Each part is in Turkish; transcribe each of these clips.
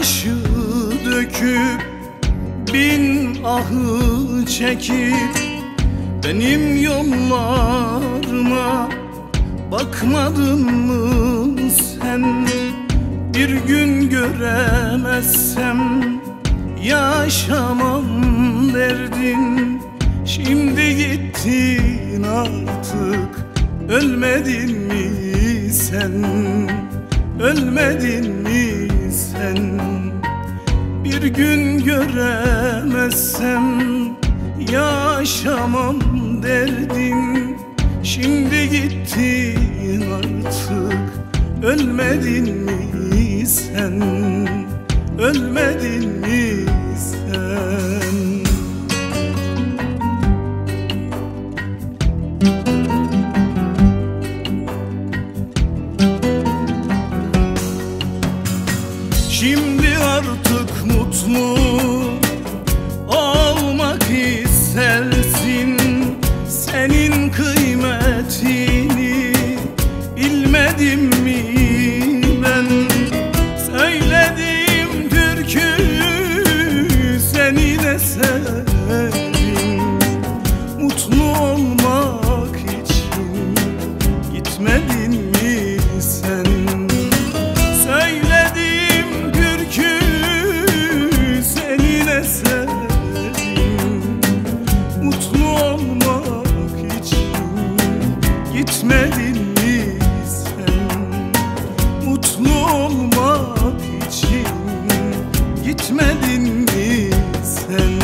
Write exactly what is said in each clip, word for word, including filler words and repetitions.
yaşı döküp bin ahı çekip benim yollarıma bakmadın mı sen? Bir gün göremezsem yaşamam derdin. Şimdi gittin artık, ölmedin mi sen? Ölmedin mi sen? Bir gün göremezsem yaşamam derdin. Şimdi gittin artık, ölmedin mi sen? Ölmedin mi sen? Şimdi artık mutlu olmak istersin. Senin kıymetini bilmedim mi ben? Söylediğim türkü seninle sevdim. Mutlu olmak için gitmedin mi sen? Söylediğim türkü seninle sevdim. Mutlu olmak için gitmedin mi sen? Mutlu olmak için gitmedin mi sen?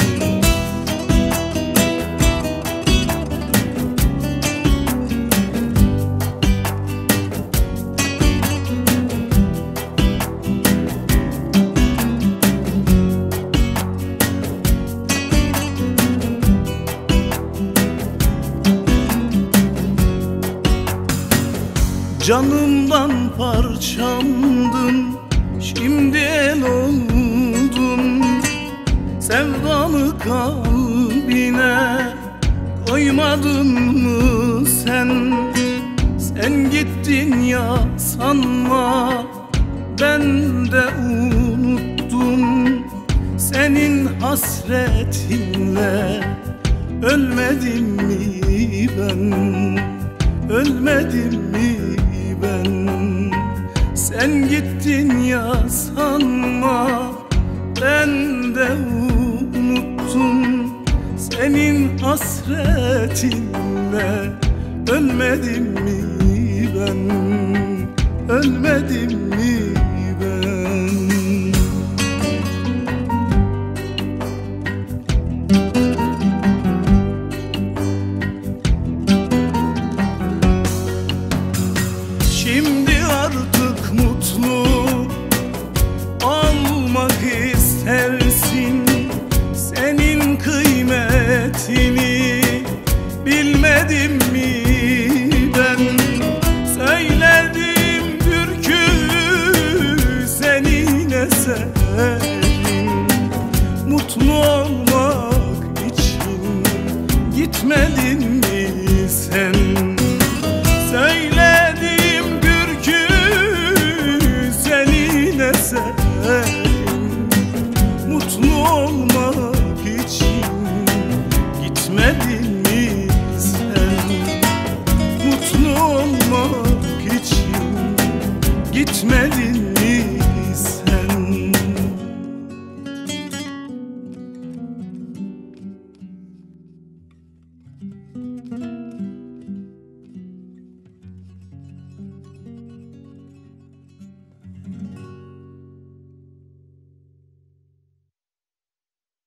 Canımdan parçamdın, şimdi el oldun. Sevdamı kalbine koymadın mı sen? Sen gittin ya sanma, ben de unuttum. Senin hasretinle ölmedim mi ben? Ölmedim mi ben? Sen gittin ya sanma, ben de unuttum. Senin hasretinle ölmedim mi ben? Ölmedim mi ben? Şimdi artık mutlu olmak istersin. Senin kıymetini bilmedim mi ben? Söylediğim türkü seninle sevdim. Mutlu olmak için gitmedim